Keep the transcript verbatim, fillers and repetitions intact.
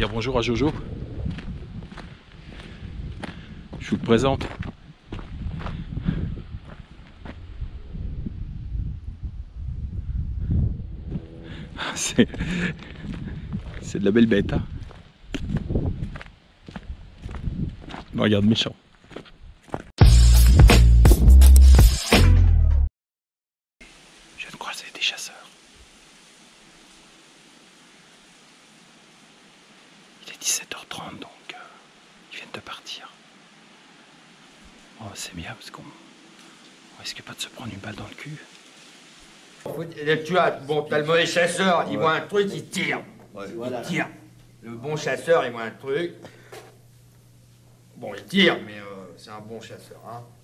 dire bonjour à Jojo. Je vous le présente. C'est c'est de la belle bête, hein. Me regarde méchant. Je viens de croiser des chasseurs. Il est dix-sept heures trente, donc euh, ils viennent de partir. Oh, c'est bien parce qu'on risque pas de se prendre une balle dans le cul. Tu as, bon, t'as le mauvais chasseur, il ouais. voit un truc, il tire. Ouais. Il Voilà. tire. Le bon chasseur, il voit un truc. Bon, il tire, mais euh, c'est un bon chasseur, hein.